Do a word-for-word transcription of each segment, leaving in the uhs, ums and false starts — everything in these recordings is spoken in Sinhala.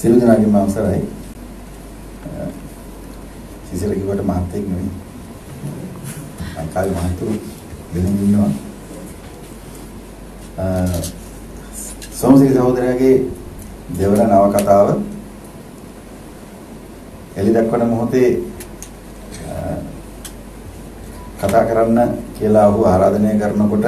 සියලු දෙනාගේම අවසරයි. සිසිල කිව්වට මහත්යෙක් නෙවෙයි. අංකාවේ මහතුරු වෙනින් ඉන්නවා. අ සෝමසිරි සහෝදරයාගේ දෙවන නවකතාව එලි දක්වන මොහොතේ කතා කරන්න කියලා ඔහු ආරාධනය කරනකොට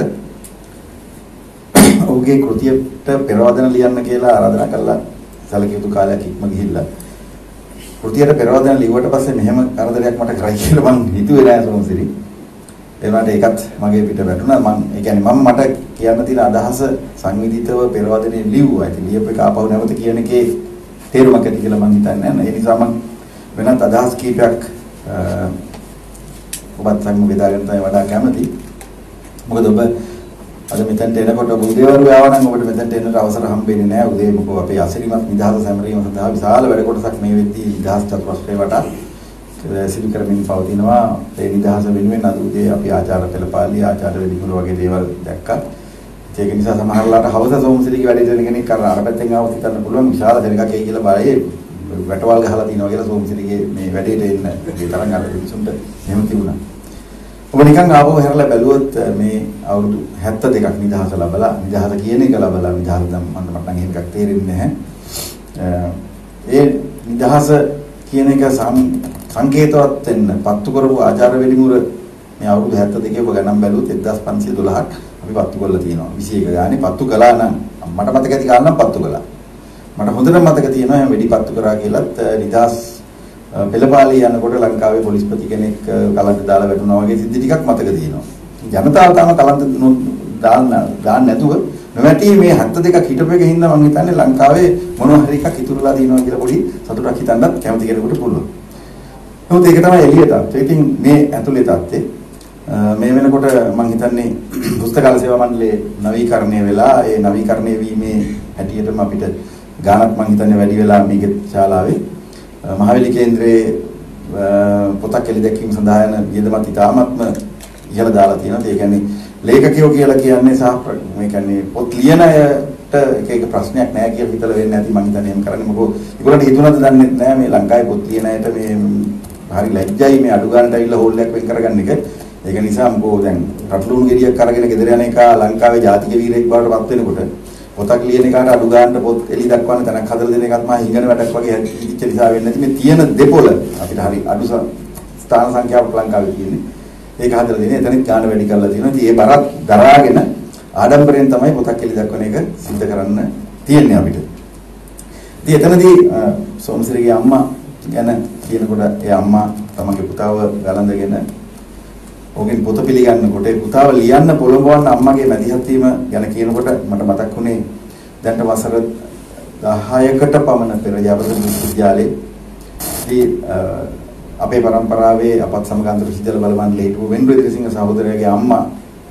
ඔහුගේ කෘතියට පෙරවදන ලියන්න කියලා ආරාධනා කළා. සැලකිය යුතු කාලයක් ඉක්ම ගිහිල්ලා කෘතියට පෙරවදන ලිව්වට පස්සේ මෙහෙම කරදරයක් මට කරයි කියලා මං හිතුවේ නෑ සෝමසිරි. ඒ වුණාට ඒකත් මගේ පිට වැටුණා. මං ඒ කියන්නේ මම මට කියන්න තියෙන අදහස සංවිධිතව පෙරවදනේ ලිව්වා. ඉතින් ලියපු එක ආපහු නැවත කියන එකේ තේරුමක් ඇති කියලා මං හිතන්නේ නෑ. ඒ නිසා මං වෙනත් අදහස් කීපයක් ඔබත් සම්මුඛ බෙදාගෙන තමයි වඩා කැමති. මොකද ඔබ අද මෙතනට එනකොට උදේවරු ආව නම් ඔබට මෙතනට එන්නට අවසර හම්බෙන්නේ නැහැ. උදේ මොකෝ අපේ අසිරිමත් නිදහස සැමරීම සඳහා විශාල වැඩ කොටසක් මේ වෙද්දී නිදහස් චතුරස්‍රය වටා සිදු කරමින් පවතිනවා. ඒ නිදහස වෙනුවෙන් අද උදේ අපි ආචාර්ය පෙළපාලි ආචාර්ය වෙදිකුරු වගේ දේවල් දැක්කා. ඒක නිසා සමහරලාට හවස සෝමසිරිගේ වැඩ දෙන කෙනෙක් අර අර පැත්තෙන් ආවොත් හිතන්න පුළුවන් විශාල දෙනකක් එයි කියලා බලයේ වැටවල් ගහලා තිනවා කියලා සෝමසිරිගේ මේ වැඩේට එන්න ඒ තරම් අර මිනිසුන්ට එහෙම තිබුණා. ඔබ නිකන් ආවෝ හැරලා බැලුවොත් මේ අවුරුදු හැත්තෑ දෙකක් නිදහස ලැබලා නිදහස කියන එක ලැබලා නිදහස නම් මට මට නම් එහෙම එකක් තේරෙන්නේ නැහැ. ඒ නිදහස කියන එක සංකේතවත් වෙන්න පත්තු කරපු ආචාර්ය වෙලිමුර මේ අවුරුදු හැත්තෑ දෙකේ ඔබ ගණන් බැලුවොත් එක්දාස් පන්සිය දොළහක් අපි පත්තු කරලා තියෙනවා. විසි එක ගානේ පත්තු කළා නම් මට මතක ඇති කාලේ නම් පත්තු කළා. මට හොඳට මතක තියෙනවා එහෙනම් වෙඩි පත්තු කරා කියලාත් නිදහස් පෙළපාලි යනකොට ලංකාවේ පොලිස්පති කෙනෙක් කලන්ත දාලා වැටුණා වගේ සිද්ධි ටිකක් මතක තියෙනවා. ජනතාව තාම කලන්ත දාන්න දාන්න නැතුව නොවැටි මේ හැත්තෑ දෙකක් හිටපෙක හින්දා මම හිතන්නේ ලංකාවේ මොනවා හරි එකක් ඉතුරුලා තියෙනවා කියලා පොඩි සතුටක් හිතන්නත් කැමති කෙනෙකුට පුළුවන්. නමුත් ඒක තමයි එළිය තත්ත්වය. ඉතින් මේ ඇතුලේ තත්ත්වය මේ වෙනකොට මම හිතන්නේ පුස්තකාල සේවා මණ්ඩලයේ නවීකරණය වෙලා ඒ නවීකරණය වීමේ හැටියටම අපිට ගානක් මම හිතන්නේ වැඩි වෙලා මේකේ ශාලාවේ මහවැලි කේන්ද්‍රයේ පොතක් එළි දැක්වීම සඳහා යන වියදමත් ඉතාමත්ම ඉහළ දාලා තියෙනවා. ඒ කියන්නේ ලේඛකයෝ කියලා කියන්නේ සහ මේ කියන්නේ පොත් ලියන අයට එක එක ප්‍රශ්නයක් නැහැ කියලා හිතලා වෙන්නේ නැති මම හිතන්නේ එහෙම කරන්නේ. මොකද ඒගොල්ලන්ට හිතුණාද දන්නේ නැහැ මේ ලංකාවේ පොත් ලියන අයට මේ හරි ලැජ්ජයි මේ අඩු ගන්නට ඇවිල්ලා හෝල් එකක් වෙන් කරගන්න එක. ඒක නිසා මොකෝ දැන් රටලුණු ගෙඩියක් අරගෙන ගෙදර යන එක ලංකාවේ ජාතික වීරයෙක් බවට පත් වෙනකොට පොතක් ලියන එකට අඩු ගන්න පොත් එලි දක්වන්න තැනක් හදලා දෙන එකත් මා හිඟන වැඩක් වගේ හිතිච්ච නිසා වෙන්නේ නැති මේ තියෙන දෙපොළ අපිට හරි අඩු ස්ථාන සංඛ්‍යාවක් ලංකාවේ තියෙන්නේ. ඒක හදලා දෙන්නේ එතනත් ගාන වැඩි කරලා තියෙනවා. ඉතින් ඒ බරක් දරාගෙන ආඩම්බරයෙන් තමයි පොතක් එලි දක්වන එක සිද්ධ කරන්න තියෙන්නේ අපිට. ඉතින් එතනදී සෝමසිරිගේ අම්මා ගැන කියනකොට ඒ අම්මා තමන්ගේ පුතාව ගලඳගෙන ඔහුගෙන් පොත පිළිගන්නකොට ඒ පුතාව ලියන්න පොළඹවන්න අම්මගේ මැදිහත් වීම ගැන කියනකොට මට මතක් වුණේ දැන්ට වසර දහයකට පමණ පෙර යවත විශ්වවිද්‍යාලයේ දී අපේ පරම්පරාවේ අපත් සමග අන්තර් විශ්වවිද්‍යාල බල මණ්ඩලයේ හිටපු වෙන්බ්‍රේ දිරිසිංහ සහෝදරයාගේ අම්මා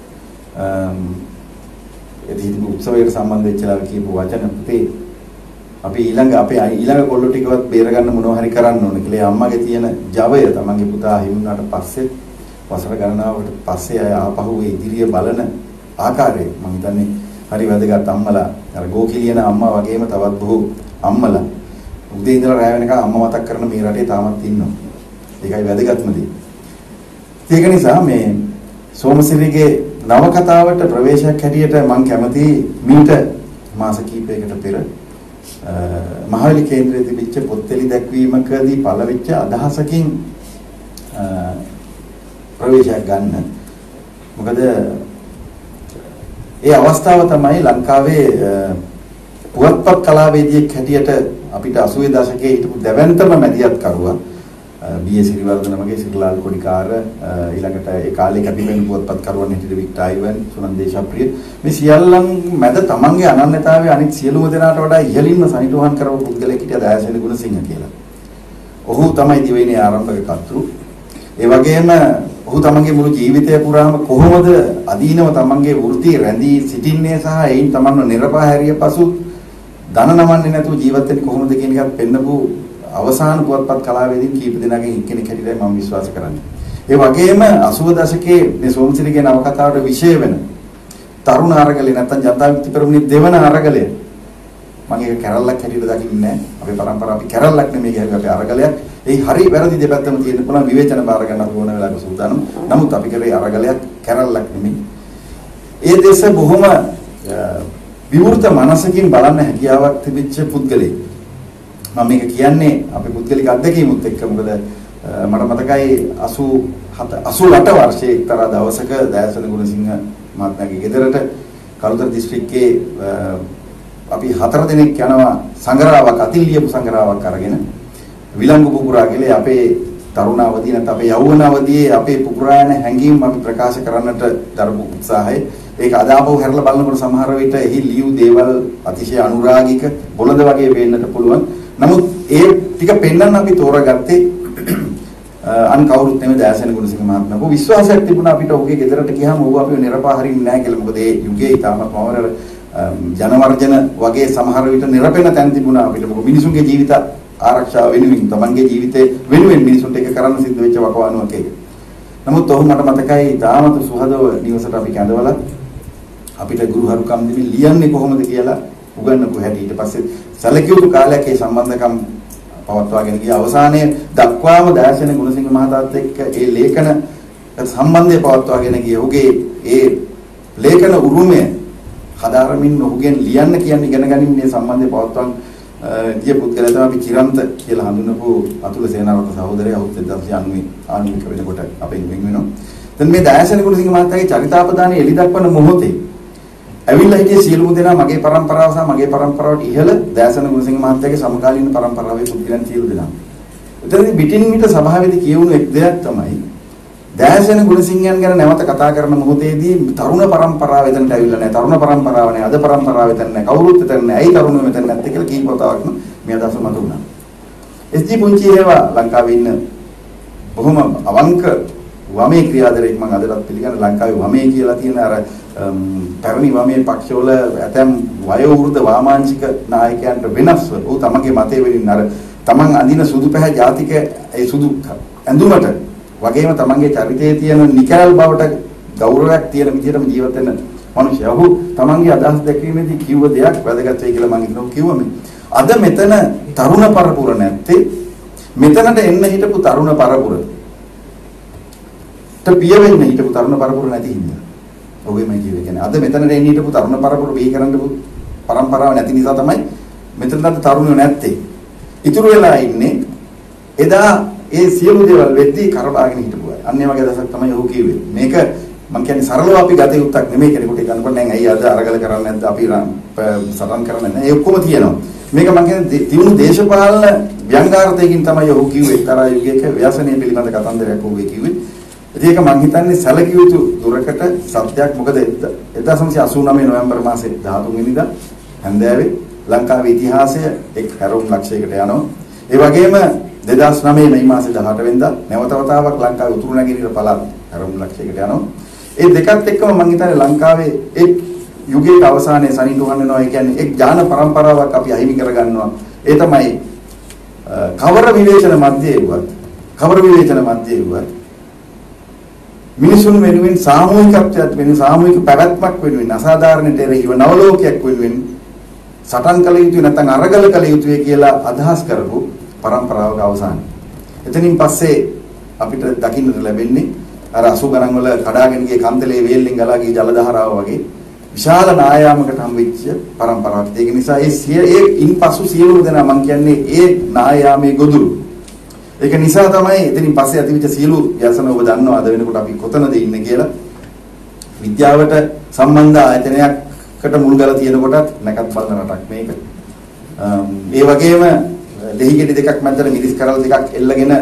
ඒ දී උත්සවයට සම්බන්ධ වෙච්චලා කියපු වචන පුතේ අපි ඊළඟ අපේ ඊළඟ කොල්ල ටිකවත් බේර ගන්න මොනවා හරි කරන්න ඕනේ කියලා අම්මගේ තියෙන ජවය තමන්ගේ පුතා හිමුණාට පස්සේ වසර ගණනාවකට පස්සේ ආය ආපහු ඒ ඉදිරිය බලන ආකාරය මම හිතන්නේ හරි වැදගත්. අම්මලා අර ගෝකිලියන අම්මා වගේම තවත් බොහෝ අම්මලා උදේ ඉඳලා රැ වෙනකන් අම්මා මතක් කරන මේ රටේ තාමත් ඉන්නවා. ඒකයි වැදගත්ම දේ. ඒක නිසා මේ සෝමසිරිගේ නවකතාවට ප්‍රවේශයක් හැටියට මම කැමති මීට මාස කිහිපයකට පෙර මහවැලි කේන්ද්‍රයේ තිබිච්ච පොත්ෙලි දැක්වීමකදී පළවෙච්ච අදහසකින් ප්‍රවේශයක් ගන්න. මොකද ඒ අවස්ථාව තමයි ලංකාවේ පුවත්පත් කලාවේදියෙක් හැටියට අපිට අසූවේ දශකයේ හිටපු දැවැන්තම මැදිහත් කරුවා බී.ඒ. සිරිවර්ධන මගේ සිරිලාල් කොඩිකාර ඊළඟට ඒ කාලේ කැපිපෙනෙන පුවත්පත් කරුවන් හැටියට වික්ටර් අයිවන් සුනන්ද දේශප්‍රිය මේ සියල්ලන් මැද තමන්ගේ අනන්‍යතාවය අනිත් සියලුම දෙනාට වඩා ඉහළින්ම සනිටුහන් කරව පුද්ගලයෙක් හිටියා දයාසිරි ගුණසිංහ කියලා. ඔහු තමයි දිවයිනේ ආරම්භක කර්තෘ. ඒ වගේම ඔහු තමන්ගේ මුළු ජීවිතය පුරාම කොහොමද අදීනව තමන්ගේ වෘත්තිය රැඳී සිටින්නේ සහ එයින් තමන්ව නිර්පාය හැරිය පසු ධන නමන්නේ නැතුව ජීවත් වෙන්නේ කොහොමද කියන එකත් පෙන්නපු අවසාන පුවත්පත් කලාවේදීන් කීප දෙනාගෙන් එක්කෙනෙක් හැටියට මම විශ්වාස කරන්නේ. ඒ වගේම අසූව දශකයේ මේ සෝමසිරිගේ නවකතාවට විශේෂ වෙන තරුණ අරගලේ නැත්නම් ජනතා විමුක්ති පෙරමුණේ දෙවන අරගලය මම ඒක කැරල්ලක් හැටියට දකින්නේ නැහැ. අපේ પરම්පරාව අපි කැරල්ලක් නෙමෙයි කියන්නේ අපි අරගලයක්. ඒ හරි වැරදි දෙපැත්තම තියෙන පුළුවන් විවේචන බාර ගන්න අපි ඕන වෙලාවක සූදානම්. නමුත් අපි කරේ අරගලයක් කැරල්ලක් නෙමෙයි. ඒ දේශ බොහොම විවෘත මනසකින් බලන්න හැකියාවක් තිබිච්ච පුද්ගලෙක්. මම මේක කියන්නේ අපේ පුද්ගලික අත්දැකීමුත් එක්ක මොකද මට මතකයි අසූ අට වර්ෂයේ එක්තරා දවසක දයාසන ගුණසිංහ මහත්මයාගේ ගෙදරට කළුතර දිස්ත්‍රික්කයේ අපි හතර දිනක් යනවා සංගරාවක් අතිල්ලියපු සංගරාවක් අරගෙන විලංගු පුපුරා කියලා අපේ තරුණාවදී නැත්නම් අපේ යෞවනාවදී අපේ පුපුරායන හැඟීම් අපි ප්‍රකාශ කරන්නට දරපු උත්සාහය ඒක අදාපව හැරලා බලනකොට සමහර විට එහි ලියු දේවල් අතිශය අනුරාගික බොළඳ වගේ වෙන්නට පුළුවන්. නමුත් ඒ ටික පෙන්වන්න අපි තෝරාගත්තේ අන් කවුරුත් නෙමෙයි දයාසන ගුණසිංහ මහත්මයා. ඔහු විශ්වාසයක් තිබුණා අපිට ඔහුගේ ගෙදරට ගියාම ඔහු අපිව නිරපාහරින්නේ නැහැ කියලා. මොකද ඒ යුගයේ ඊටමත් මවර ජනවර්ජන වගේ සමහර විට නිරපෙන තැන් තිබුණා අපිට. මොකද මිනිසුන්ගේ ජීවිත ආරක්ෂාව වෙනුවෙන් තමන්ගේ ජීවිතේ වෙනුවෙන් මිනිසුන්ට ඒක කරන්න සිද්ධ වෙච්ච වකවානුවක් ඒක. නමුත් ඔහු මට මතකයි තාමත් සුහදව නිවසට අපි කැඳවලා අපිට ගුරුහරුකම් දෙවි ලියන්නේ කොහොමද කියලා උගන්වපු හැටි. ඊට පස්සේ සැලකිය යුතු කාලයක් ඒ සම්බන්ධකම් පවත්වාගෙන ගිය අවසානයේ දක්වාම දයාසන ගුණසිංහ මහතාත් එක්ක ඒ ලේඛන සම්බන්ධය පවත්වාගෙන ගිය ඔහුගේ ඒ ලේඛන උරුමය හදාරමින් ඔහුගෙන් ලියන්න කියන්නේ ඉගෙන ගැනීම මේ සම්බන්ධය පවත්වාගෙන ගිය පුද්ගලයා තමයි අපි චිරන්ත කියලා හඳුන්වපු අතුල සේනාරත්න සහෝදරයා ඔහු දෙදාසිය අනූවේ ආණ්ඩුවික වෙනකොට අපෙන් වෙන් වෙනවා. දැන් මේ දයාසන ගුණසිංහ මහතාගේ චරිතාපදානයේ එලි දක්වන මොහොතේ ඇවිල්ලා හිටියේ සියලුම දෙනා මගේ પરම්පරාව සහ මගේ પરම්පරාවට ඉහළ දයාසන ගුණසිංහ මහත්තයාගේ සමකාලීන પરම්පරාවේ පුද්ගලයන් සියලු දෙනා. එතනදී පිටින් පිට සභාවේදී කියවුණු එක් දෙයක් තමයි දයාසන ගුණසිංහයන් ගැන නැවත කතා කරන මොහොතේදී තරුණ પરම්පරාව එතනට ඇවිල්ලා නැහැ. තරුණ પરම්පරාව නැහැ. අද પરම්පරාව එතන නැහැ. කවුරුත් එතන නැහැ. ඇයි තරුණයෝ මෙතන නැත්තේ කියලා කීප වතාවක්ම මේ අදහස මතුවුණා. එස් ජී පුංචි හේවා ලංකාවේ ඉන්න බොහොම අවංක වමේ ක්‍රියාදරයෙක් මම අදටත් පිළිගන්න. ලංකාවේ වමේ කියලා තියෙන අර පැරණි වමේ පක්ෂවල ඇතැම් වයෝවෘද්ධ වාමාංශික නායකයන්ට වෙනස්ව ਉਹ තමන්ගේ මතය වෙනින් අර තමන් අඳින සුදු පැහැ ජාතික ඒ සුදු ඇඳුමට වගේම තමන්ගේ චරිතයේ තියෙන නිකල් බවට ගෞරවයක් තියෙන විදිහටම ජීවත් වෙන මිනිස්සු. ඔහු තමන්ගේ අදහස් දැක්වීමේදී කිව්ව දෙයක් වැදගත් වෙයි කියලා මම හිතනවා කිව්වම. අද මෙතන තරුණ පරපුර නැත්තේ මෙතනට එන්න හිටපු තරුණ පරපුර. ත පිය වෙන්න හිටපු තරුණ පරපුර නැති හින්දා. ඔබේ මම කියවේ කියන්නේ අද මෙතනට එන්න හිටපු තරුණ පරපුර වෙයි කරන්න පරම්පරාව නැති නිසා තමයි මෙතනට තරුණයෝ නැත්තේ. ඉතුරු වෙලා ඉන්නේ එදා ඒ සියලු දේවල් වෙද්දී කරබාගෙන හිටපුවා. අන්න ඒ වගේ දවසක් තමයි ඔහු කිව්වේ. මේක මම කියන්නේ සරලව අපි ගත යුත්තක් නෙමෙයි කෙනෙකුට ගන්නකොට නෑ ඇයි අද අරගල කරන්නේ නැද්ද අපි සටන් කරන්නේ නැහැ. ඒ ඔක්කොම තියෙනවා. මේක මම කියන්නේ තියුණු දේශපාලන ව්‍යංගාර්ථයකින් තමයි ඔහු කිව්වේ. එක්තරා යුගයක ව්‍යසනීය පිළිබඳ කතන්දරයක් ඔහු කිව්වේ. ඒක මම හිතන්නේ සැලකිය යුතු දුරකට සත්‍යයක්. මොකද එක්දහස් නවසිය අසූ නවය නොවැම්බර් මාසේ දහතුන් වෙනිදා හැන්දෑවේ ලංකාවේ ඉතිහාසය එක් හැරවුම් ලක්ෂයකට යනවා. ඒ වගේම දෙදහස් නවය මේ මාසේ දහඅට වෙනිදා නැවත වතාවක් ලංකාවේ උතුරු නැගෙනහිර පළාත් හැරවුම් ලක්ෂයකට යනවා. ඒ දෙකත් එක්කම මම හිතන්නේ ලංකාවේ එක් යුගයක අවසානයේ සනිටුහන් වෙනවා. ඒ කියන්නේ එක් ඥාන પરම්පරාවක් අපි අහිමි කරගන්නවා. ඒ තමයි කවර විවේචන මැදේ වුවත් කවර විවේචන මැදේ වුවත් මිනිසුන් වෙනුවෙන් සාමූහිකත්වයක් වෙනුවෙන් සාමූහික පැවැත්මක් වෙනුවෙන් අසාධාරණට එරෙහිව නවලෝකයක් වෙනුවෙන් සටන් කළ යුතුයි නැත්නම් අරගල කළ යුතුයි කියලා අදහස් කරපු પરම්පරාවක අවසානය. එතනින් පස්සේ අපිට දකින්නට ලැබෙන්නේ අර අසු ගණන් වල කඩාගෙන ගිය කන්දලේ වේල්ලෙන් ගලා ගිය ජල දහරාව වගේ විශාල නායාමකට හම්බෙච්ච પરම්පරාවක්. ඒක නිසා ඒ ඒ ඉන්පසු සියලු දෙනා මම කියන්නේ ඒ නායාමේ ගොදුරු. ඒක නිසා තමයි එතනින් පස්සේ ඇතිවෙච්ච සියලු යසන ඔබ දන්නවා අද වෙනකොට අපි කොතනද ඉන්නේ කියලා. විද්‍යාවට සම්බන්ධ ආයතනයකට මුල් ගලා තියෙන කොටත් නැකත් බලන රටක් මේක. ඒ වගේම දෙහිගෙඩි දෙකක් මැදට මිරිස් කරල් දෙකක් එල්ලගෙන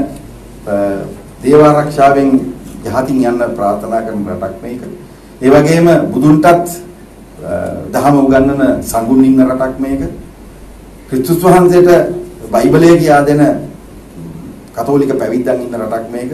දේව ආරක්ෂාවෙන් යහතින් යන්න ප්‍රාර්ථනා කරන රටක් මේක. ඒ වගේම බුදුන්ටත් දහම උගන්වන සංගුණ ඉන්න රටක් මේක. ක්‍රිස්තුස් වහන්සේට බයිබලයේ කියා දෙන කතෝලික පැවිද්දන් ඉන්න රටක් මේක.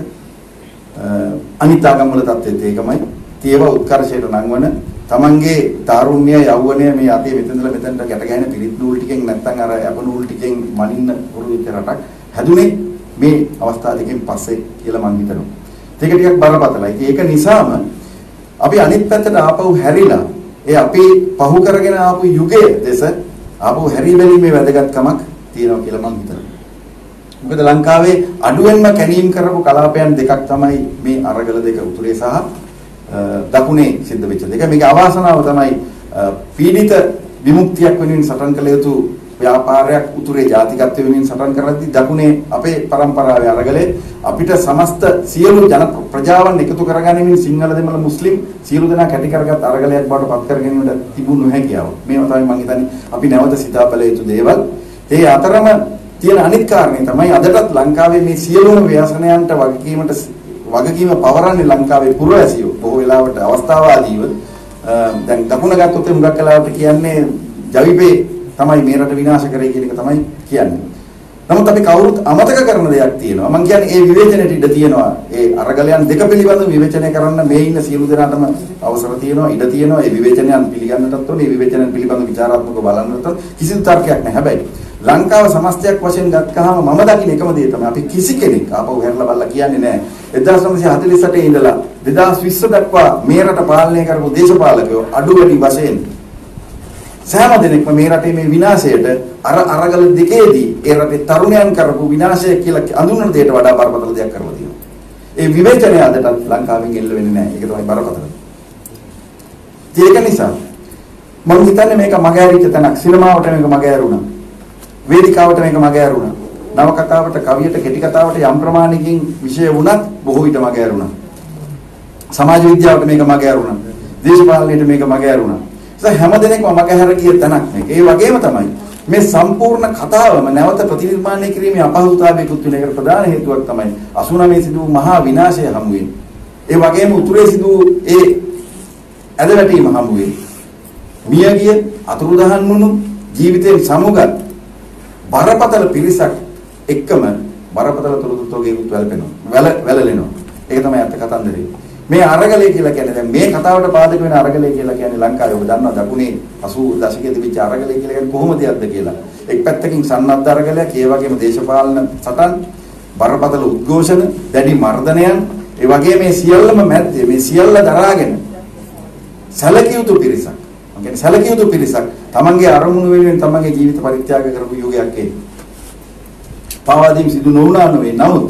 අනිත් ආගම් වල තත්ත්වෙත් ඒකමයි. ඒව උත්කර්ෂයට නංවන තමන්ගේ තාරුණ්‍ය යෞවනය මේ අතේ මෙතනදලා මෙතනට ගැට ගැහෙන පිරිත් නූල් ටිකෙන් නැත්නම් අර අප නූල් ටිකෙන් මනින්න පුරුදු වෙච්ච රටක් හැදුනේ මේ අවස්ථා දෙකෙන් පස්සේ කියලා මම හිතනවා. ඒක ටිකක් බරපතලයි. ඒක නිසාම අපි අනිත් පැත්තට ආපහු හැරිලා ඒ අපි පහු කරගෙන ආපු යුගයේ දෙස ආපහු හැරි බැලීමේ වැදගත්කමක් තියෙනවා කියලා මම හිතනවා. මොකද ලංකාවේ අඩුවෙන්ම කැණීම් කරපු කලාපයන් දෙකක් තමයි මේ අරගල දෙක උතුරේ සහ දකුණේ සිද්ධ වෙච්ච දෙක. මේකේ අවාසනාව තමයි පීඩිත විමුක්තියක් වෙනුවෙන් සටන් කළ යුතු ව්‍යාපාරයක් උතුරේ ජාතිකත්වය වෙනුවෙන් සටන් කරද්දී දකුණේ අපේ පරම්පරාවේ අරගලේ අපිට සමස්ත සියලු ජන ප්‍රජාවන් එකතු කරගැනීමෙන් සිංහල දෙමළ මුස්ලිම් සියලු දෙනා කැටි කරගත් අරගලයක් බවට පත් කර ගැනීමට තිබුණු හැකියාව. මේවා තමයි මම හිතන්නේ අපි නැවත සිතා බැලිය යුතු දේවල්. ඒ අතරම තියෙන අනිත් කාරණේ තමයි අදටත් ලංකාවේ මේ සියලුම ව්‍යසනයන්ට වගකීමට වගකීම පවරන්නේ ලංකාවේ පුරවැසියෝ. බොහෝ වෙලාවට අවස්ථාවාදීව දැන් දකුණ ගත්තොත් මුගක් කලාවට කියන්නේ ජවිපේ තමයි මේ රට විනාශ කරේ කියන එක තමයි කියන්නේ. නමුත් අපි කවුරුත් අමතක කරන දෙයක් තියෙනවා. මම කියන්නේ ඒ විවේචනයට ඉඩ තියෙනවා. ඒ අරගලයන් දෙක පිළිබඳව විවේචනය කරන්න මේ ඉන්න සියලු දෙනාටම අවසර තියෙනවා, ඉඩ තියෙනවා. ඒ විවේචනයන් පිළිගන්නටත් ඕනේ. ඒ විවේචනයන් පිළිබඳව විචාරාත්මකව බලන්නට කිසිදු තර්කයක් නැහැ. හැබැයි ලංකාව සමස්තයක් වශයෙන් ගත්තාම මම දකින්න එකම දේ තමයි අපි කිසි කෙනෙක් ආපහු හැරලා බලලා කියන්නේ නැහැ. එක්දාස් නවසිය හතළිස් අටේ ඉඳලා දෙදාස් විස්ස දක්වා මේ රට පාලනය කරපු දේශපාලකයෝ අඩු වැඩි වශයෙන් සෑම දිනෙකම මේ රටේ මේ විනාශයට අර අරගල දෙකේදී ඒ රටේ තරුණයන් කරපු විනාශය කියලා අඳුනන දෙයට වඩා බරපතල දෙයක් කරලා තියෙනවා. ඒ විවේචනය අදට ලංකාවෙන් එල්ල වෙන්නේ නැහැ. ඒක තමයි බරපතල. ඒක නිසා මම හිතන්නේ මේක මගහැරිච්ච තැනක්. සිනමාවට මේක මගහැරුණා. වේදිකාවට මේක මගහැරුණා. නවකතාවට, කවියට, කෙටි කතාවට යම් ප්‍රමාණයකින් විෂය වුණත් බොහෝ විට මගහැරුණා. සමාජ විද්‍යාවට මේක මගහැරුණා. දේශපාලනයට මේක මගහැරුණා. ඒ හැම දිනෙකම මගහැර ගිය තැනක් මේක. ඒ වගේම තමයි මේ සම්පූර්ණ කතාවම නැවත ප්‍රතිනිර්මාණය කිරීමේ අපහසුතාවයකුත් වෙන එකට ප්‍රධාන හේතුවක් තමයි අසුනමේ සිදු වූ මහා විනාශය හමුවේ. ඒ වගේම උතුරේ සිදු වූ ඒ ඇදවැටීම හමුවේ. මියගිය අතුරුදහන් වුණු ජීවිතේ සමුගත් බරපතල පිරිසක් එක්කම බරපතල තොරතුරුකේකුත් වැළපෙනවා. වැළ වැළලෙනවා. ඒක තමයි අත් කතන්දරේ. මේ අරගලය කියලා කියන්නේ දැන් මේ කතාවට පාදක වෙන අරගලය කියලා කියන්නේ ලංකාවේ ඔබ දන්නවා දකුණේ අසූ දශකයේ තිබිච්ච අරගලය කියලා කියන්නේ කොහොමද යද්ද කියලා. එක් පැත්තකින් සන්නද්ධ අරගලයක්, ඒ වගේම දේශපාලන සටන්, බරපතල උද්ඝෝෂණ, දැඩි මර්ධනයන්, ඒ වගේ මේ සියල්ලම මැද්දේ මේ සියල්ල දරාගෙන සැලකිය යුතු පිරිසක්. මම කියන්නේ සැලකිය යුතු පිරිසක් තමන්ගේ අරමුණු වෙනුවෙන් තමන්ගේ ජීවිත පරිත්‍යාග කරපු යුගයක් ඒ. පාවාදීම් සිදු නොවුණා නෙවෙයි. නමුත්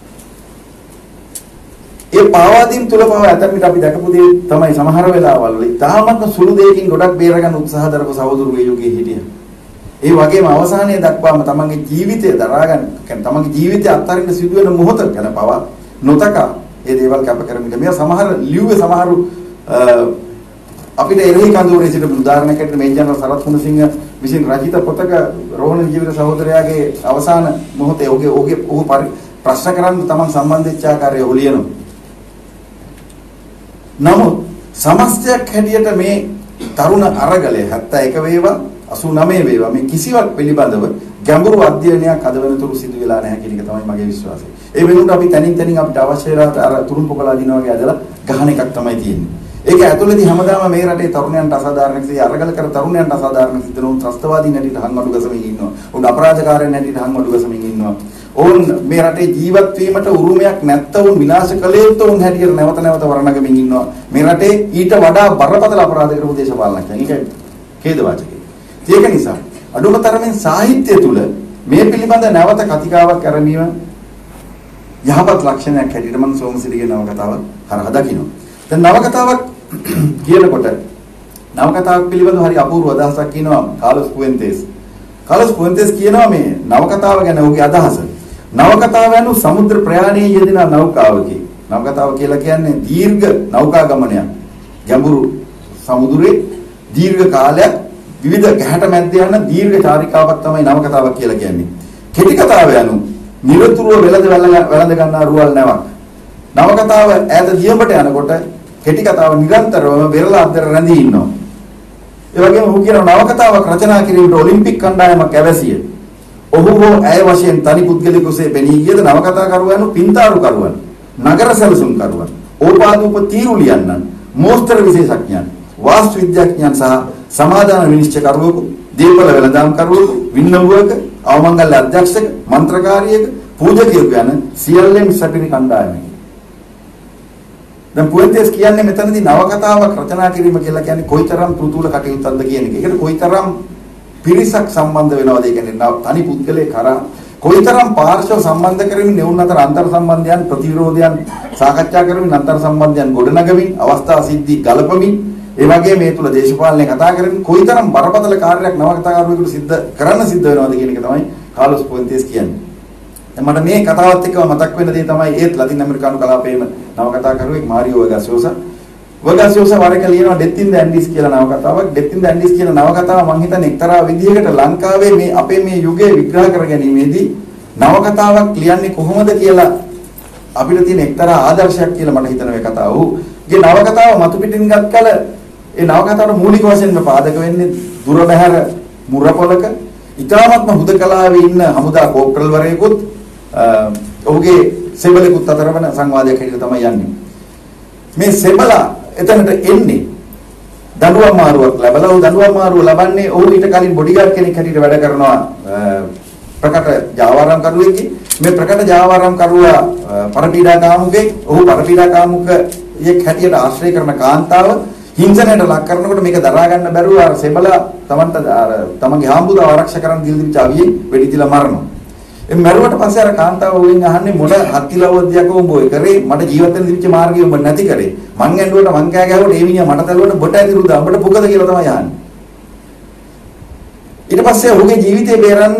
ඒ පාවාදීම් තුල පව ඇතමිට අපි දැකපු දේ තමයි සමහර වෙලාවල් වල තාමත් සුළු දෙයකින් ගොඩක් බේර ගන්න උත්සාහ දරපු සහෝදරු මේ යුගයේ හිටියා. ඒ වගේම අවසානයේ දක්වාම තමන්ගේ ජීවිතය දරාගන්න, කියන්නේ තමන්ගේ ජීවිතය අත්හරින්න සිදුවෙන මොහොත ගැන පව නොතකා ඒ දේවල් කැප කරමිට මේ සමහර ලියුවේ සමහරු අපිට එරෙහි කඳවුරේ සිට උදාහරණයකට මේ ජනරල් සරත් කුණසිංහ විසින් රචිත පොතක රෝහණ ජීවිත සහෝදරයාගේ අවසාන මොහොතේ ඔහුගේ ඔහුගේ ඔහු ප්‍රශ්න කරන්න තමන් සම්බන්ධ වෙච්ච ආකාරය ඔහු ලියනවා. නමුත් සමස්තයක් හැටියට මේ තරුණ අරගලය හැත්තෑ එක වේවා අසූ නවය වේවා මේ කිසිවක් පිළිබඳව ගැඹුරු අධ්‍යයනයක් අද වෙනතුරු සිදු වෙලා නැහැ කියන එක තමයි මගේ විශ්වාසය. ඒ වෙනුවට අපි තනින් තනින් අපිට අවශ්‍ය වෙලාවට අර තුරුම් පොකලා දිනවා වගේ ඇදලා ගහන එකක් තමයි තියෙන්නේ. ඒක ඇතුළේදී හැමදාම මේ රටේ තරුණයන්ට අසාධාරණ කිසි අරගල කර තරුණයන්ට අසාධාරණ සිද්ධ වුණු ත්‍රස්තවාදීන් හැටියට හංගඩු ගසමින් ඉන්නවා. උන් අපරාධකාරයන් හැටියට හංගඩු ගසමින් ඉන්නවා. ඔවුන් මේ රටේ ජීවත් වීමට උරුමයක් නැත්තවුන් විනාශ කළ යුතු උන් හැටියට නැවත නැවත වර්ණගමින් ඉන්නවා. මේ රටේ ඊට වඩා බරපතල අපරාධ කරපු දේශපාලනඥයන්. ඒකයි ඛේදවාචකයි. ඒක නිසා අඩුම තරමින් සාහිත්‍ය තුල මේ පිළිබඳ නැවත කතිකාවක් ආරම්භීම යහපත් ලක්ෂණයක් හැටියට මම සෝමසිරිගේ නවකතාව හරහා දකිනවා. දැන් නවකතාවක් කියනකොට නවකතාවක් පිළිබඳව හරි අපූර්ව අදහසක් කියනවා කාලොස් පුවෙන්තේස්. කාලොස් පුවෙන්තේස් කියනවා මේ නවකතාව ගැන ඔහුගේ අදහස. නවකතාව යනු සමුද්‍ර ප්‍රයාණයේ යෙදෙන නෞකාවකි. නවකතාව කියලා කියන්නේ දීර්ඝ නෞකා ගමනයක්. ගැඹුරු සමුද්‍රයේ දීර්ඝ කාලයක් විවිධ ගැහැට මැද්ද යන දීර්ඝ චාරිකාවක් තමයි නවකතාවක් කියලා කියන්නේ. කෙටි කතාව යනු නිරතුරුව වෙළඳ වෙළඳ ගන්නා රුවල් නැවක්. නවකතාව ඈත දියඹට යනකොට කෙටි කතාව නිරන්තරවම වෙරළ අතර රැඳී ඉන්නවා. ඒ වගේම ඔහු කියන නවකතාවක් රචනා කිරීමට ඔලිම්පික් කණ්ඩායමක් ඇවැසිය. ඔහු හෝ ඇය වශයෙන් තනි පුද්ගලයෙකුසේ පෙනී ගියද නවකතා කරුවනු පින්තාරු කරුවන්, නගර සැලසුම් කරුවන්, ඕපාදූප තීරු ලියන්නන්, මෝස්තර විශේෂඥයන්, වාස්තු විද්‍යාඥයන් සහ සමාදාන විනිශ්චයකරුවෙකු, දීපල වෙළඳාම් කරුවෙකු, වින්නවුවක, අවමංගල්‍ය අධ්‍යක්ෂක, මන්ත්‍රකාරියෙක්, පූජකයෙකු යන සියල්ලෙන් සැපිරි කණ්ඩායමයි. දැන් පුවෙන්තේස් කියන්නේ මෙතනදී නවකතාවක් රචනා කිරීම කියලා කියන්නේ කොයිතරම් පුතුල කටයුත්තක්ද කියන එක. ඒකට කොයිතරම් පිරිසක් සම්බන්ධ වෙනවද? ඒ කියන්නේ තනි පුද්ගලයෙක් කරා කොයිතරම් පාර්ශ්ව සම්බන්ධ කරමින් නෙවුන් අතර අන්තර් සම්බන්ධයන් ප්‍රතිවිරෝධයන් සාකච්ඡා කරමින් අන්තර් සම්බන්ධයන් ගොඩනගමින් අවස්ථා සිද්ධි ගලපමින් ඒ වගේ මේ තුල දේශපාලනය කතා කරමින් කොයිතරම් බරපතල කාර්යයක් නවකතාකරුවෙකුට සිද්ධ කරන්න සිද්ධ වෙනවද කියන එක තමයි කාලොස් ෆුන්තේස් කියන්නේ. දැන් මට මේ කතාවත් එක්කම මතක් වෙන දේ තමයි ඒත් ලතින් ඇමරිකානු කලාපයේම නවකතාකරුවෙක් මාරියෝ වර්ගාසියෝසා. වර්ගාසියෝසා වරක ලියනවා ඩෙත් ඉන් ද ඇන්ඩීස් කියලා නවකතාවක්. ඩෙත් ඉන් ද ඇන්ඩීස් කියන නවකතාව මම හිතන්නේ එක්තරා විදිහකට ලංකාවේ මේ අපේ මේ යුගයේ විග්‍රහ කර ගැනීමේදී නවකතාවක් ලියන්නේ කොහොමද කියලා අපිට තියෙන එක්තරා ආදර්ශයක් කියලා මට හිතෙන මේ කතාව. ඌගේ නවකතාව මතු පිටින් ගත් කල ඒ නවකතාවට මූලික වශයෙන්ම පාදක වෙන්නේ දුර බැහැර මුරපොලක ඉතාමත්ම හුදකලාවේ ඉන්න හමුදා කෝප්‍රල්වරයෙකුත් ඔහුගේ සෙබලෙකුත් අතර වෙන සංවාදයක් හැටියට තමයි යන්නේ. මේ සෙබලා එතනට එන්නේ දඬුවම් මාරුවක් ලැබලා ඔහු දඬුවම් මාරුව ලබන්නේ ඔහු ඊට කලින් බොඩිගාඩ් කෙනෙක් හැටියට වැඩ කරනවා ප්‍රකට ජාවාරම් කරුවෙක්ගේ. මේ ප්‍රකට ජාවාරම් කරුවා පරපීඩා කාමුකෙක්. ඔහු පරපීඩා කාමුකයෙක් හැටියට ආශ්‍රය කරන කාන්තාව හිංසනයට ලක් කරනකොට මේක දරා ගන්න බැරුව අර සෙබලා තමන්ට අර තමන්ගේ හාමුදුරුවෝ ආරක්ෂා කරන් දීලා තිබිච්ච අවියේ වෙඩි තියලා මරනවා. ඒ මරුවට පස්සේ අර කාන්තාව වලින් අහන්නේ මොන හත්තිලවද්දයක් උඹ ඔය කරේ මට ජීවත් වෙන්න තිබිච්ච මාර්ගය උඹ නැති කරේ. මං ඇඬුවට මං කෑ ගැහුවට ඒ මිනිහා මට තැල්ලුවට බොට ඇදිරුද උඹට පුකද කියලා තමයි අහන්නේ. ඊට පස්සේ ඔහුගේ ජීවිතේ බේරන්න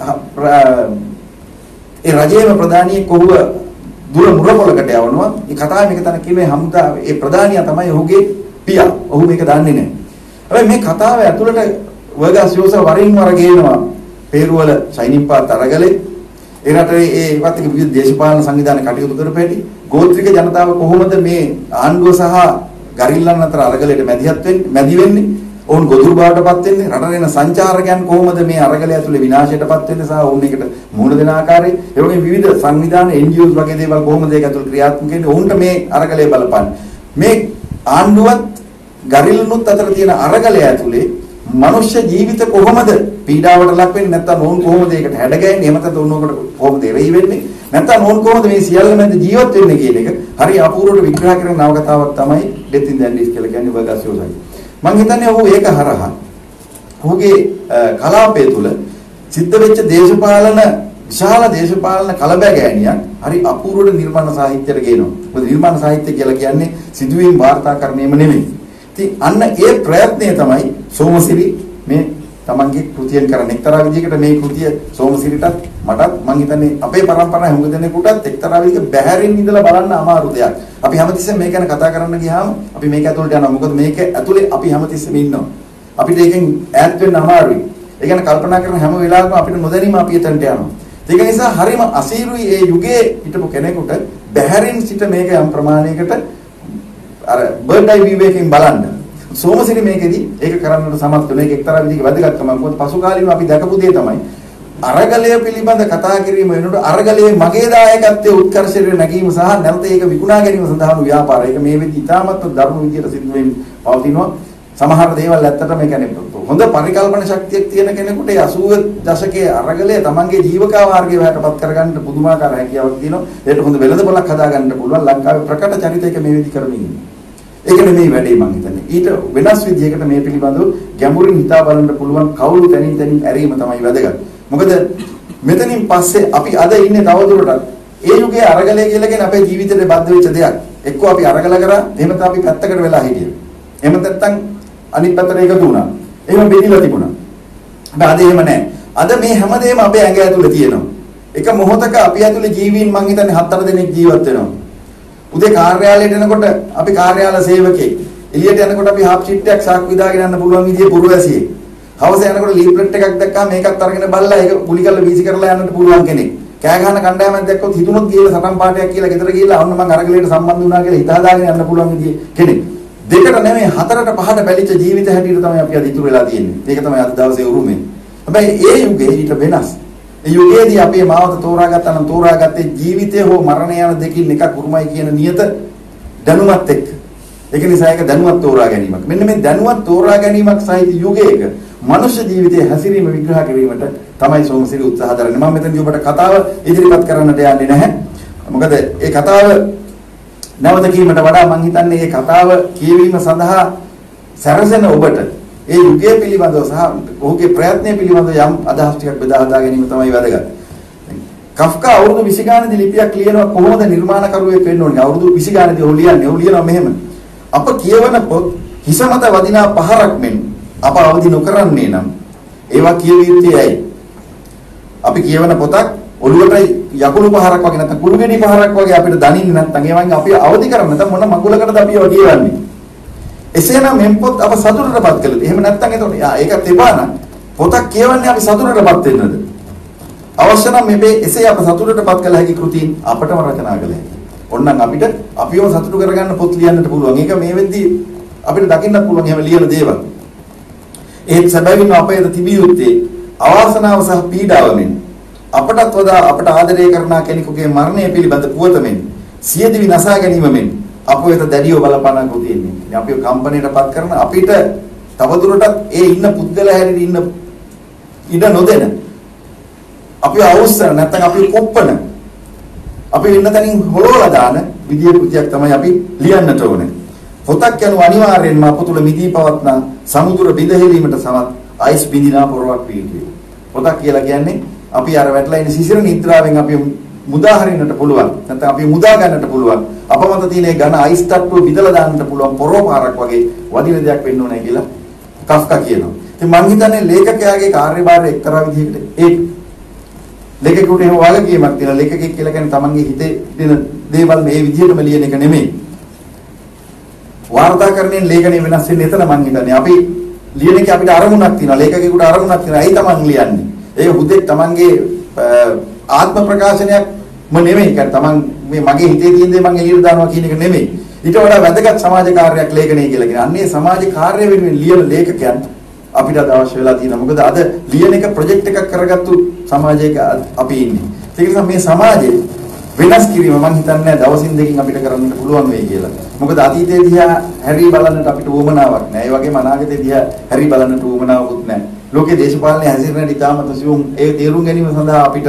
ඒ රජයේම ප්‍රධානියෙක් ඔහුව දුර මුරපොලකට යවනවා. මේ කතාවේ මේක තන කිව්වේ හමුදා ඒ ප්‍රධානියා තමයි ඔහුගේ පියා. ඔහු මේක දන්නේ නැහැ. හැබැයි මේ කතාව ඇතුළට වර්ගාසියෝසා වරින් වර ගේනවා පේරුවල ෂයිනින් පාත් අරගලේ ඒ රටේ ඒ වත් එක විවිධ දේශපාලන සංවිධාන කටයුතු කරපු හැටි ගෝත්‍රික ජනතාව කොහොමද මේ ආණ්ඩුව සහ ගරිල්ලන් අතර අරගලයට මැදිහත් වෙන්නේ මැදි වෙන්නේ ඔවුන් ගොදුරු බවටපත් වෙන්නේ රටේ එන සංචාරකයන් කොහොමද මේ අරගලය ඇතුලේ විනාශයටපත් වෙන්නේ සහ ඔවුන් එකට මුහුණ දෙන ආකාරය ඒ වගේ විවිධ සංවිධාන එන් ජී ඕස් වගේ දේවල් කොහොමද ඒක ඇතුලේ ක්‍රියාත්මක වෙන්නේ ඔවුන්ට මේ අරගලය බලපන්නේ මේ ආණ්ඩුවත් ගරිල්ලනුත් අතර තියෙන අරගලය ඇතුලේ මනුෂ්‍ය ජීවිත කොහොමද පීඩාවට ලක් වෙන්නේ නැත්නම් ඕන් කොහොමද ඒකට හැඩගැහෙන්නේ එහෙම නැත්නම් ඕනකට කොහොමද එරෙහි වෙන්නේ නැත්නම් ඕන් කොහොමද මේ සියල්ල මැද ජීවත් වෙන්නේ කියන එක හරි අපූර්වට විග්‍රහ කරන නවකතාවක් තමයි ඩෙත් ඉන් ද ඇන්ඩීස් කියලා කියන්නේ වර්ගාසියෝසයි. මම හිතන්නේ ඔහු ඒක හරහා ඔහුගේ කලාපය තුළ සිද්ධ වෙච්ච දේශපාලන විශාල දේශපාලන කලබගෑනියක් හරි අපූර්වට නිර්මාණ සාහිත්‍යයට ගේනවා. මොකද නිර්මාණ සාහිත්‍ය කියලා කියන්නේ සිදුවීම් වාර්තාකරණයම නෙමෙයි. ඉතින් අන්න ඒ ප්‍රයත්නය තමයි සෝමසිරි මේ තමන්ගේ කෘතියෙන් කරන එක්තරා විදිහකට මේ කෘතිය සෝමසිරිටත් මටත් මම හිතන්නේ අපේ පරම්පරාවේ හැම දෙනෙකුටත් එක්තරා විදිහක බැහැරින් ඉඳලා බලන්න අමාරු දෙයක්. අපි හැමතිස්සෙම මේක ගැන කතා කරන්න ගියාම අපි මේක ඇතුළට යනවා. මොකද මේක ඇතුලේ අපි හැමතිස්සෙම ඉන්නවා. අපිට ඒකෙන් ඈත් වෙන්න අමාරුයි. ඒ ගැන කල්පනා කරන හැම වෙලාවකම අපිට නොදැනීම අපි එතනට යනවා. ඒක නිසා හරිම අසීරුයි ඒ යුගයේ හිටපු කෙනෙකුට බැහැරින් සිට මේක යම් ප්‍රමාණයකට අර බර්ඩ් අයි view එකකින් බලන්න. සෝමසිරි මේකෙදි ඒක කරන්නට සමත් වෙන එක එක්තරා විදිහක වැදගත්කමක්. මොකද පසු කාලීනව අපි දැකපු දේ තමයි අරගලය පිළිබඳ කතා කිරීම වෙනකොට අරගලයේ මගේ දායකත්වයේ උත්කර්ෂයට නැගීම සහ නැවත ඒක විකුණා ගැනීම සඳහා ව්‍යාපාරය. ඒක මේ වෙද්දි ඉතාමත් ධර්ම විදියට සිද්ධ වෙමින් පවතිනවා. සමහර දේවල් ඇත්තටම ඒ කියන්නේ හොඳ පරිකල්පන ශක්තියක් තියෙන කෙනෙකුට ඒ අසූව දශකයේ අරගලය තමන්ගේ ජීවකා මාර්ගය වලටපත් කරගන්න පුදුමාකාර හැකියාවක් තියෙනවා. ඒකට හොඳ වෙළඳපොළක් හදාගන්න පුළුවන්. ලංකාවේ ප්‍රකට චරිතයක මේ විදි කරමින් ඉන්නේ. ඒක නෙමෙයි වැඩේ මං හිතන්නේ. ඊට වෙනස් විදියකට මේ පිළිබඳව ගැඹුරින් හිතා බලන්න පුළුවන් කවුරු තනින් තනින් ඇරීම තමයි වැදගත්. මොකද මෙතනින් පස්සේ අපි අද ඉන්නේ තවදුරටත් ඒ යුගයේ අරගලය කියලා කියන අපේ ජීවිතේට බද්ධ වෙච්ච දෙයක්. එක්කෝ අපි අරගල කරා, එහෙම නැත්නම් අපි පැත්තකට වෙලා හිටියා. එහෙම නැත්නම් අනිත් පැත්තට එකතු වුණා. එහෙම බෙදිලා තිබුණා. හැබැයි අද එහෙම නැහැ. අද මේ හැමදේම අපේ ඇඟ ඇතුලේ තියෙනවා. එක මොහොතක අපි ඇතුලේ ජීවීන් මං හිතන්නේ හතර දෙනෙක් ජීවත් වෙනවා. උදේ කාර්යාලයට එනකොට අපි කාර්යාල සේවකයෙක්. එළියට යනකොට අපි හාෆ් ෂිට් එකක් සාක් විදාගෙන යන්න පුළුවන් විදිහේ පුරවැසියෙක්. හවස යනකොට ලීෆ්ලට් එකක් දැක්කම මේකත් අරගෙන බලලා ඒක කුලි කරලා වීසි කරලා යන්නත් පුළුවන් කෙනෙක්. කෑ ගහන කණ්ඩායමක් දැක්කොත් හිතුනොත් ගිහලා සටන් පාටයක් කියලා ගෙදර ගිහලා අන්න මං අරගලයට සම්බන්ධ වුණා කියලා හිත හදාගෙන යන්න පුළුවන් විදිහේ කෙනෙක්. දෙකට නෙමෙයි හතරට පහට බැලිච්ච ජීවිත හැටියට තමයි අපි අද ඉතුරු වෙලා තියෙන්නේ. ඒක තමයි අද දවසේ උරුමය. හැබැයි ඒ යුගයේ ඊට වෙනස්. ඒ යුගයේදී අපේ මාවත තෝරාගත්තා නම් තෝරාගත්තේ ජීවිතය හෝ මරණය යන දෙකින් එකක් උරුමයි කියන නියත දැනුමත් එක්ක. ඒක නිසා ඒක දැනුවත් තෝරා ගැනීමක්. මෙන්න මේ දැනුවත් තෝරා ගැනීමක් සහිත යුගයක මනුෂ්‍ය ජීවිතයේ හැසිරීම විග්‍රහ කිරීමට තමයි සෝමසිරි උත්සාහ දරන්නේ. මම මෙතනදී ඔබට කතාව ඉදිරිපත් කරන්නට යන්නේ නැහැ. මොකද ඒ කතාව නැවත කීමට වඩා මම හිතන්නේ මේ කතාව කියවීම සඳහා සැරසෙන ඔබට ඒ යුගයේ පිළිබඳව සහ ඔහුගේ ප්‍රයත්නය පිළිබඳව යම් අදහස් ටිකක් බෙදා හදා ගැනීම තමයි වැදගත්. කෆ්කා අවුරුදු විසි ගානදී ලිපියක් ලියනවා කොහොමද නිර්මාණකරුවෙක් වෙන්න ඕනේ. අවුරුදු විසි ගානදී ඔහු ලියන්නේ ඔහු ලියනවා මෙහෙම. අප කියවන පොත් හිස මත වදිනා පහරක් මෙන් අප අවදි නොකරන්නේ නම් ඒවා කියවිය යුත්තේ ඇයි? අපි කියවන පොතක් ඔළුවට යකුළු පහරක් වගේ නැත්නම් කුළු ගෙඩි පහරක් වගේ අපිට දනින්නේ නැත්නම් ඒ වගේ අපි අවදි කරන්නේ නැත්නම් මොන මඟුලකටද අපි ඒවා කියවන්නේ? එසේනම් මෙන් පොත් අප සතුටටපත් කළේ. එහෙම නැත්නම් එතකොට ඒකත් එපා නම් පොතක් කියවන්නේ අපි සතුටටපත් වෙන්නද? අවශ්‍ය නම් මේ එසේ අප සතුටටපත් කළ හැකි කෘතීන් අපටම රචනා කළ හැකියි. ඕනනම් අපිට අපිවම සතුටු කරගන්න පොත් ලියන්නට පුළුවන්. ඒක මේ වෙද්දී අපිට දකින්නත් පුළුවන් එහෙම ලියන දේවල්. ඒත් සැබවින්ම අපේ තිබිය යුත්තේ අවාසනාව සහ පීඩාව මෙන් අපටත් වඩා අපට ආදරය කරන කෙනෙකුගේ මරණය පිළිබඳ පුවත මෙන් සියදිවි නසා ගැනීම මෙන් අප වෙත දැඩිව බලපාන කෘතියන්නේ. ඉතින් අපිව කම්පණයටපත් කරන අපිට තවදුරටත් ඒ ඉන්න පුද්ගලයා හැරෙන්න ඉන්න ඉඩ නොදෙන අපි අවශ්‍ය නැත්නම් අපි කොප්පන අපි ඉන්න තැනින් හොලවලා දාන විදිය කෘතියක් තමයි අපි ලියන්නට ඕනේ. පොතක් යනු අනිවාර්යෙන්ම අප තුළ මිදී පවත්නා සමුදුර බිඳහෙලීමට සමත් අයිස් බිඳිනා පොරවක් වීතියි. පොතක් කියලා කියන්නේ අපි අර වැටලා ඉන්න සිසිර නිද්‍රාවෙන් අපි මුදා හරින්නට පුළුවන්. නැත්නම් අපි මුදා ගන්නට පුළුවන්. අපමත තියෙන ඝන අයිස් තට්ටුව බිඳලා දාන්නට පුළුවන් පොරපාරක් වගේ වදින දෙයක් වෙන්න ඕනේ කියලා කෆ්කා කියනවා. ඉතින් මම හිතන්නේ ලේඛකයාගේ කාර්යභාරය එක්තරා විදිහකට ඒක ලේඛකෙකුට එහෙම වගකීමක් තියෙනවා. ලේඛකෙක් කියලා කියන්නේ තමන්ගේ හිතේ තියෙන දේවල් මේ විදිහටම ලියන එක නෙමෙයි. වාර්තාකරණයෙන් ලේඛනය වෙනස් වෙන්නේ එතන මම හිතන්නේ. අපි ලියන එකේ අපිට අරමුණක් තියෙනවා. ලේඛකෙකුට අරමුණක් තියෙනවා. ඇයි තමන් ලියන්නේ? ඒක හුදෙක් තමන්ගේ ආත්ම ප්‍රකාශනයක්ම නෙමෙයි. කියන්නේ තමන් මේ මගේ හිතේ තියෙන දේ මම එළියට දානවා කියන එක නෙමෙයි. ඊට වඩා වැදගත් සමාජ කාර්යයක් ලේඛනය කියලා කියන්නේ. අන්නේ සමාජ කාර්ය වෙනුවෙන් ලියන ලේඛකයන් අපිට අවශ්‍ය වෙලා තියෙනවා. මොකද අද ලියන එක ප්‍රොජෙක්ට් එකක් කරගත්තු සමාජයක අපි ඉන්නේ. ඒ නිසා මේ සමාජයේ වෙනස් කිරීම මම හිතන්නේ දවසින් දෙකකින් අපිට කරන්න පුළුවන් වෙයි කියලා. මොකද අතීතයේ දිහා හැරි බලන්නට අපිට උවමනාවක් නැහැ. ඒ වගේම අනාගතයේ දිහා හැරි බලන්නට උවමනාවකුත් නැහැ. ලෝකේ දේශපාලනයේ හැසිරෙන ඉතාමත් සියුම් ඒ තේරුම් ගැනීම සඳහා අපිට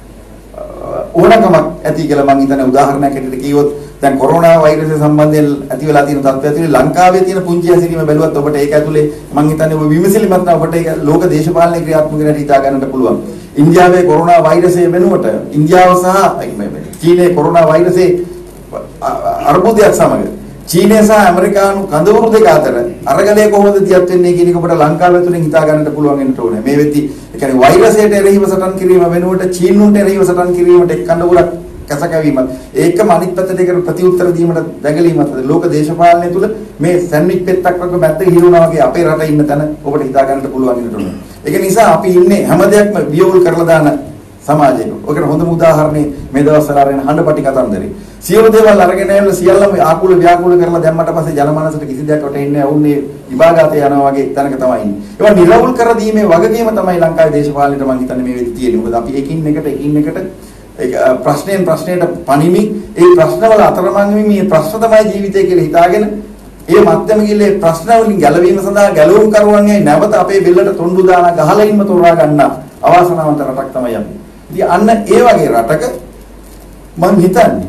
ඕනකමක් ඇති කියලා මම හිතන්නේ. උදාහරණයක් ඇටියට කිව්වොත් දැන් කොරෝනා වෛරසය සම්බන්ධයෙන් ඇති වෙලා තියෙන තත්ත්වය ඇතුලේ ලංකාවේ තියෙන පුංචි හැසිරීම බැලුවත් ඔබට ඒක ඇතුලේ මම හිතන්නේ ඔබ විමසිලිමත් නම් ඔබට ඒක ලෝක දේශපාලනයේ ක්‍රියාත්මක වෙන හිතා ගන්නට පුළුවන්. ඉන්දියාවේ කොරෝනා වෛරසය වෙනුවට ඉන්දියාව සහ චීනයේ කොරෝනා වෛරසයේ අර්බුදයක් සමග චීනය සහ ඇමරිකානු කඳවුරු දෙක අතර අරගලය කොහොමද තියත් වෙන්නේ කියන එක ඔබට ලංකාව ඇතුලෙන් හිතා ගන්නට පුළුවන් වෙන්න ඕනේ. මේ වෙද්දි ඒ කියන්නේ වෛරසයට එරෙහිව සටන් කිරීම වෙනුවට චීනුන්ට එරෙහිව සටන් කිරීමට එක් කඳවුරක් කැසකැවීමත් ඒකම අනිත් පැත්තට ඒකට ප්‍රතිඋත්තර දීමට දැඟලීමත් ලෝක දේශපාලනය තුළ මේ සැන්ඩ්විච් පෙත්තක් වගේ මැද්දේ හිරුණා වගේ අපේ රට ඉන්න තැන ඔබට හිතා ගන්නට පුළුවන් වෙන්න ඕනේ. ඒක නිසා අපි ඉන්නේ හැම දෙයක්ම වියවුල් කරලා දාන සමාජයක. ඔකට හොඳම උදාහරණේ මේ දවස්වල අරගෙන හඬපටි කතන්දරේ. සියලු දේවල් අරගෙන ඇවිල්ලා සියල්ලම ආකුල ව්‍යාකුල කරලා දැම්මට පස්සේ ජනමනසට කිසි දෙයක් වටෙන්නේ නැහැ. උන්නේ විභාගාතේ යනවා වගේ තැනක තමයි ඉන්නේ. ඒවා නිරවුල් කර දීමේ වගකීම තමයි ලංකාවේ දේශපාලනයට මම හිතන්නේ මේ වෙද්දි තියෙන්නේ. මොකද අපි එකින් එකට එකින් එකට ප්‍රශ්නෙන් ප්‍රශ්නයට පණිමින් ඒ ප්‍රශ්නවල අතරමං වෙමින් මේ ප්‍රශ්න තමයි ජීවිතය කියලා හිතාගෙන ඒ මත්තම කිල්ලේ ප්‍රශ්න වලින් ගැලවීම සඳහා ගැලවුම් කරුවන්ගේ නැවත අපේ බෙල්ලට තොණ්ඩු දාන ගහලා ඉන්න තෝරා ගන්න අවාසනාවන්ත රටක් තමයි අපි. ඉතින් අන්න ඒ වගේ රටක මම හිතන්නේ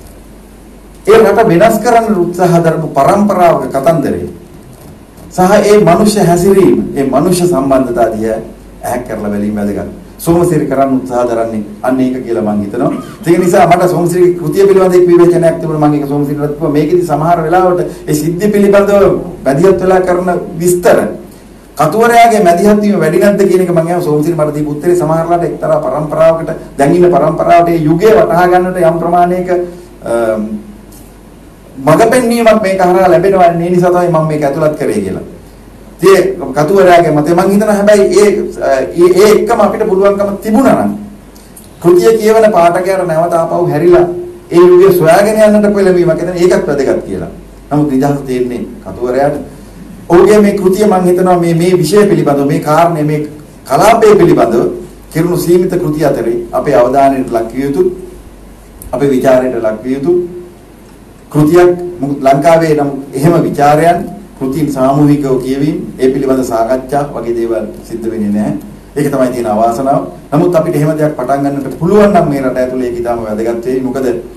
ඒ රට වෙනස් කරන්න උත්සාහ දරපු පරම්පරාවක කතන්දරේ සහ ඒ මනුෂ්‍ය හැසිරීම ඒ මනුෂ්‍ය සම්බන්ධතා දිහා ඇහැක් කරලා බැලීම වැදගත්. සෝමසිරි කරන්න උත්සාහ දරන්නේ අන්න ඒක කියලා මම හිතනවා. ඒක නිසා මට සෝමසිරිගේ කෘතිය පිළිබඳ එක් විවේචනයක් තිබුණා. මම ඒක සෝමසිරිට කිව්වා මේකෙදි සමහර වෙලාවට ඒ සිද්ධි පිළිබඳව මැදිහත් වෙලා කරන විස්තර කතුවරයාගේ මැදිහත් වීම වැඩි නැද්ද කියන එක මම එහෙම සෝමසිරි මට දීපු උත්තරේ සමහරලාට එක්තරා පරම්පරාවකට දැන් ඉන්න පරම්පරාවට ඒ යුගය වටහා ගන්නට යම් ප්‍රමාණයක මඟ පෙන්වීමක් මේක හරහා ලැබෙනවා. ඒ නිසා තමයි මම මේක ඇතුළත් කරේ කියලා. ඒ කතුවරයාගේ මතය මම හිතනවා. හැබැයි ඒ ඒ එක්කම අපිට පුළුවන්කම තිබුණා නම් කෘතිය කියවන පාඨකයාට නැවත ආපහු හැරිලා ඒ යුගය සොයාගෙන යන්නට පෙළඹීමක් එතන ඒකත් වැදගත් කියලා. නමුත් නිදහස තියෙන්නේ කතුවරයාට. ඔහුගේ මේ කෘතිය මම හිතනවා මේ මේ විෂය පිළිබඳව මේ කාරණේ මේ කලාපය පිළිබඳව කිරුණු සීමිත කෘති අතරේ අපේ අවධානයට ලක් විය යුතු අපේ ਵਿਚාරයට ලක් විය යුතු කෘතියක්. මොකද ලංකාවේ නම් එහෙම ਵਿਚාරයන් කෘතින් සාමූහිකව කියවීම ඒ පිළිබඳ සාකච්ඡා වගේ දේවල් සිද්ධ වෙන්නේ නැහැ. ඒක තමයි තියෙන අවාසනාව. නමුත් අපිට එහෙම දෙයක් පටන් ගන්නට පුළුවන් නම් මේ රට ඇතුලේ ඒක ඉතාම වැදගත් වෙයි. මොකද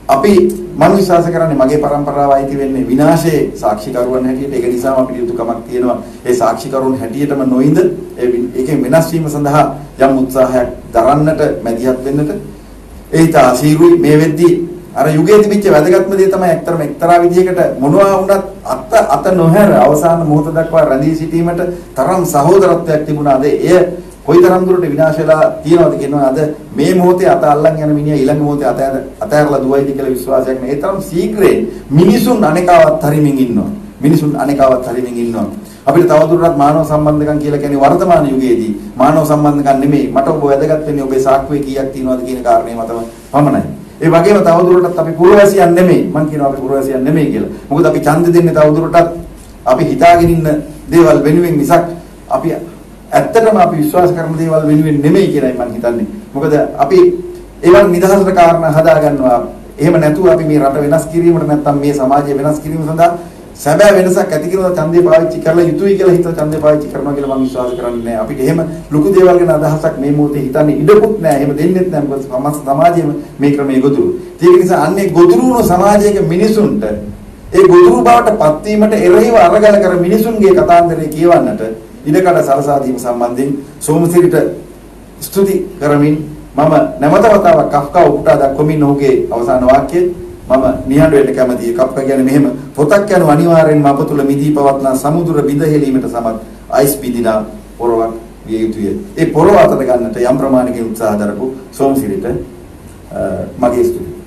අපි මම විශ්වාස කරන්නේ මගේ પરම්පරාව අයිති වෙන්නේ විනාශයේ සාක්ෂිකරුවන් හැටියට. ඒක නිසාම අපිට යුතුයකමක් තියෙනවා. ඒ සාක්ෂිකරුවන් හැටියටම නොඉඳ ඒකෙන් වෙනස් වීම සඳහා යම් උත්සාහයක් දරන්නට මැදිහත් වෙන්නට ඒ තාසීරුයි මේ වෙද්දී අර යුගයේ තිබිච්ච වැදගත්ම දේ තමයි එක්තරම එක්තරා විදිහකට මොනවා වුණත් අත අත නොහැර අවසාන මොහොත දක්වා රැඳී සිටීමට තරම් සහෝදරත්වයක් තිබුණා. අද එය කොයිතරම් දුරට විනාශ වෙලා තියෙනවද කියනවා. අද මේ මොහොතේ අත අල්ලන් යන මිනිහා ඊළඟ මොහොතේ අත අතහැරලා දුවයිද කියලා විශ්වාසයක් නෑ. ඒ තරම් ශීඝ්‍රයෙන් මිනිසුන් අනේකාවත් හරිමින් ඉන්නවා. මිනිසුන් අනේකාවත් හරිමින් ඉන්නවා. අපිට තවදුරටත් මානව සම්බන්ධකම් කියලා කියන්නේ වර්තමාන යුගයේදී මානව සම්බන්ධකම් නෙමෙයි. මට ඔබ වැදගත් වෙන්නේ ඔබේ සාක්කුවේ කීයක් තියෙනවද කියන කාරණේ මතම පමණයි. ඒ වගේම තවදුරටත් අපි පුරවැසියන් නෙමෙයි. මම කියනවා අපි පුරවැසියන් නෙමෙයි කියලා. මොකද අපි ඡන්ද දෙන්නේ තවදුරටත් අපි හිතාගෙන ඉන්න දේවල් වෙනුවෙන් මිසක් අපි ඇත්තටම අපි විශ්වාස කරන දේවල් වෙනුවෙන් නෙමෙයි කියලායි මම හිතන්නේ. මොකද අපි ඒවන් නිදහසට කාරණා හදා ගන්නවා. එහෙම නැතුව අපි මේ රට වෙනස් කිරීමට නැත්නම් මේ සමාජය වෙනස් කිරීම සඳහා සැබෑ වෙනසක් ඇති කරන ඡන්දේ පාවිච්චි කරලා යුතුයි කියලා හිතලා ඡන්දේ පාවිච්චි කරනවා කියලා මම විශ්වාස කරන්නේ නැහැ. අපිට එහෙම ලොකු දේවල් ගැන අදහසක් මේ මොහොතේ හිතන්නේ ඉඩකුත් නැහැ. එහෙම දෙන්නෙත් නැහැ. මොකද සමස්ත සමාජයේම මේ ක්‍රමයේ ගොදුරු. ඒක නිසා අන්නේ ගොදුරු වුණු සමාජයක මිනිසුන්ට ඒ ගොදුරු බවට පත්වීමට එරෙහිව අරගල කර මිනිසුන්ගේ කතාන්දරේ කියවන්නට ඉඩකඩ සලසා දීම සම්බන්ධයෙන් සෝමසිරිට ස්තුති කරමින් මම නැවත වතාවක් කෆ්කා උපුටා දක්වමින් ඔහුගේ අවසාන වාක්‍යය මම නිහඬ වෙන්න කැමතියි. කෆ්කා කියන්නේ මෙහෙම පොතක් යන අනිවාර්යෙන්ම අප තුළ මිදී පවත්නා සමුදුර බිඳහෙලීමට සමත් අයිස් පිදිනා පොරවක් විය යුතුය. ඒ පොරව අතට ගන්නට යම් ප්‍රමාණික උත්සාහ දරපු සෝමසිරිට මගේ ස්තුතිය.